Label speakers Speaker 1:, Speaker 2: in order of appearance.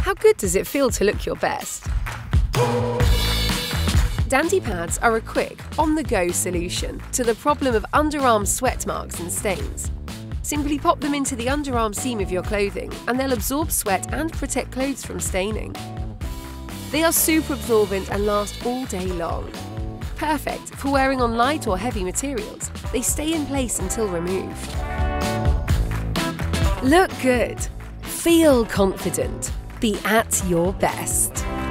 Speaker 1: How good does it feel to look your best? Dandy pads are a quick, on-the-go solution to the problem of underarm sweat marks and stains. Simply pop them into the underarm seam of your clothing and they'll absorb sweat and protect clothes from staining. They are super absorbent and last all day long. Perfect for wearing on light or heavy materials. They stay in place until removed. Look good. Feel confident. Be at your best.